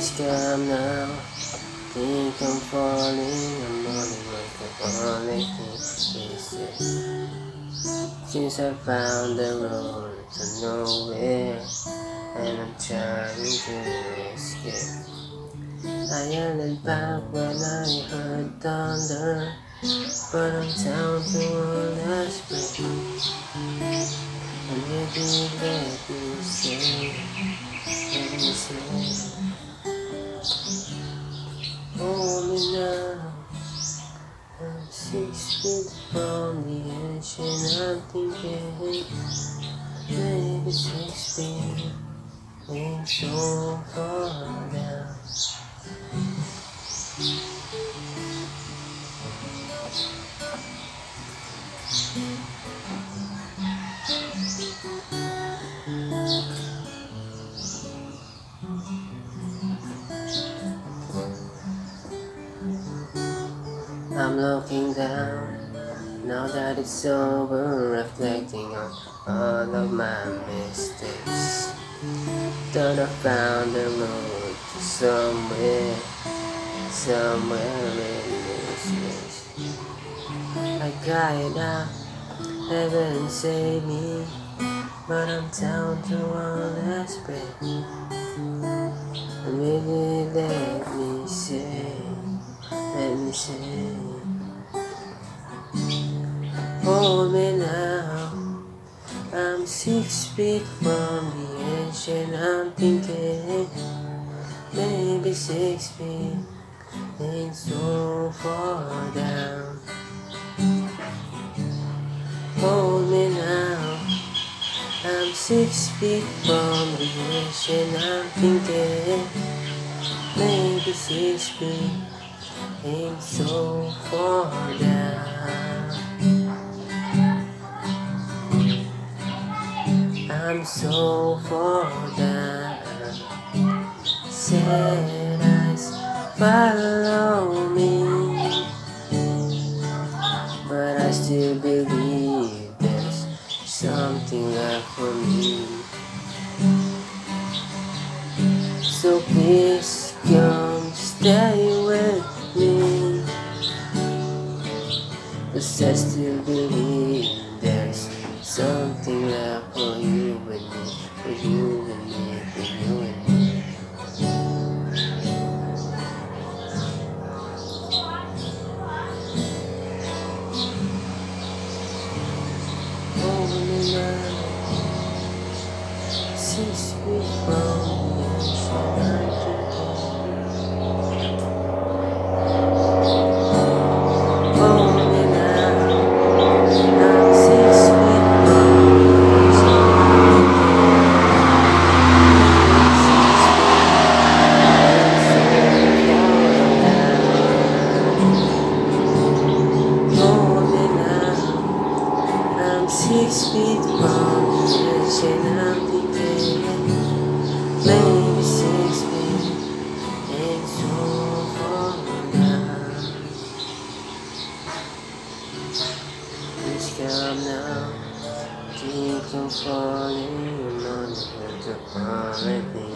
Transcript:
Please come now. Think I'm falling. I'm only like the only thing they say. Since I found the road to nowhere, and I'm trying to escape. I yelled back when I heard thunder, but I'm down to one last breath. And you did let me say, hold me now. I'm 6 feet from the edge and I'm thinking, maybe 6 feet ain't so far down. I'm looking down, now that it's over, reflecting on all of my mistakes. Thought I found the road to somewhere in this place. I cried out, heaven save me, but I'm down to one last breath. And really let me say, hold me now. I'm 6 feet from the edge and I'm thinking, maybe 6 feet ain't so far down. Hold me now. I'm 6 feet from the edge and I'm thinking, maybe 6 feet ain't so far down. I'm so far down. Sad eyes follow me, but I still believe there's something left for me. So please come stay with me, 'cause I still believe there's something left for you and me, for you and me, for you and me. Hold me now, 6 feet from the edge and I'm thinking, hold me now, I'm 6 feet from the edge and I'm thinking, hold me now. I'm 6 feet from the edge and I'm thinking, maybe 6 feet ain't so far down. Please come now, think I'm falling, I'm on the edge of everything.